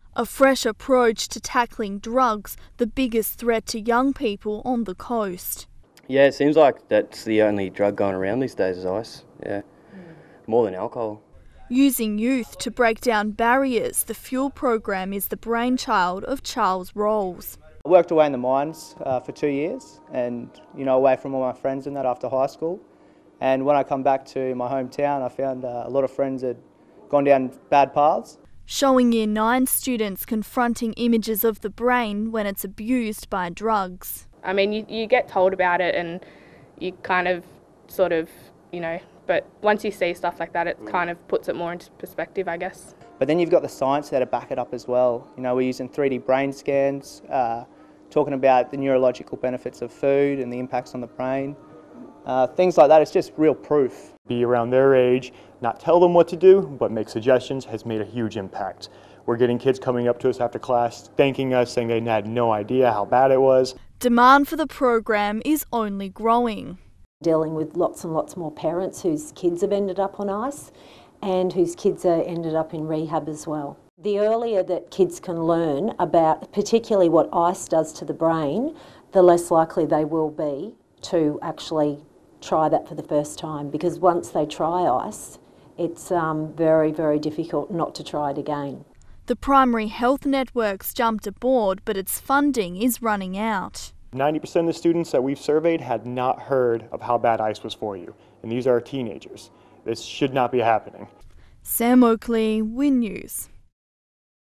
A fresh approach to tackling drugs, the biggest threat to young people on the coast. Yeah, it seems like that's the only drug going around these days is ice, yeah, more than alcohol. Using youth to break down barriers, the Fuel program is the brainchild of Charles Rolls. I worked away in the mines for 2 years and, away from all my friends and that after high school. And when I come back to my hometown, I found a lot of friends had gone down bad paths. Showing Year 9 students confronting images of the brain when it's abused by drugs. I mean, you get told about it and you kind of but once you see stuff like that, it kind of puts it more into perspective, I guess. But then you've got the science there to back it up as well. We're using 3D brain scans, talking about the neurological benefits of food and the impacts on the brain. Things like that, it's just real proof. Be around their age, not tell them what to do, but make suggestions has made a huge impact. We're getting kids coming up to us after class, thanking us, saying they had no idea how bad it was. Demand for the program is only growing. Dealing with lots and lots more parents whose kids have ended up on ice and whose kids are ended up in rehab as well. The earlier that kids can learn about particularly what ice does to the brain, the less likely they will be to actually try that for the first time, because once they try ice, it's very, very difficult not to try it again. The Primary Health Network's jumped aboard, but its funding is running out. 90% of the students that we've surveyed had not heard of how bad ice was for you, and these are teenagers. This should not be happening. Sam Oakley, WIN News.